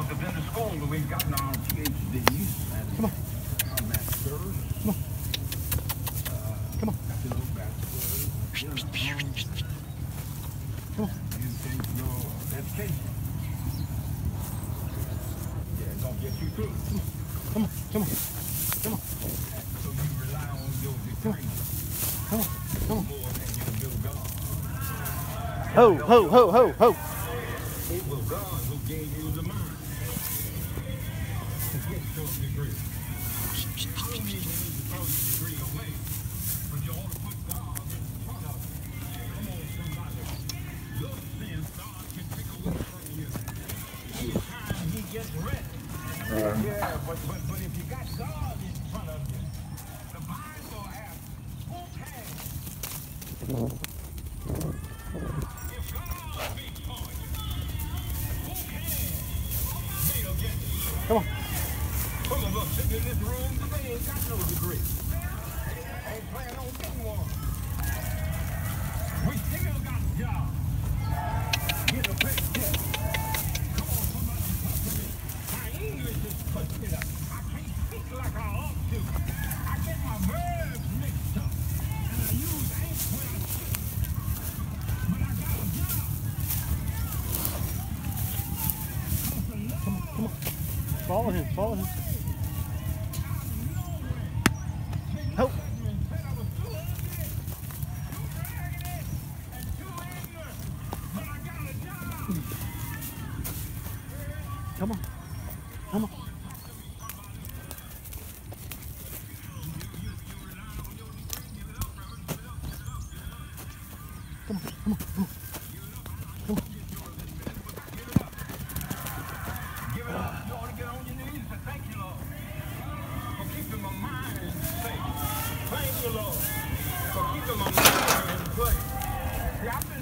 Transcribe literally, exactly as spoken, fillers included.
Because in the school we've gotten our P H D and Come on. our master's. Come on. Uh, Come on. Got the little bachelor's. You know, Come on. you think your education. Yeah, don't get you through. Come on. Come on. Come on. So you rely on your degree. Come on. Come on. More than you do God. Ho, ho, ho, ho, ho. It was God who gave you the mind to get your degree. I don't mean you need to throw your degree away, but you ought to put God in front of it. Come on, somebody. Your sins, God can take away from you anytime He gets ready. Yeah, but, but, but if you got God in front of you, the Bible asks, who can? If God be for you, who can be against you? Come on. Some of us sitting in this room today ain't got no degree. Ain't planning on getting one. We still got a job. Get a paycheck. Come on, somebody talk to me. My English is twisted up. I can't speak like I ought to. I get my verbs mixed up. And I use ain't when I speak. But I got a job. Come on. Come on. Follow him. Follow him. Help. Come on. Come on. Come on. Come on. Come on. Come on. Give it up. You ought to get on your knees and thank you, Lord, for keeping my mind safe. Thank you, Lord, for keeping my mind in place. See, I've been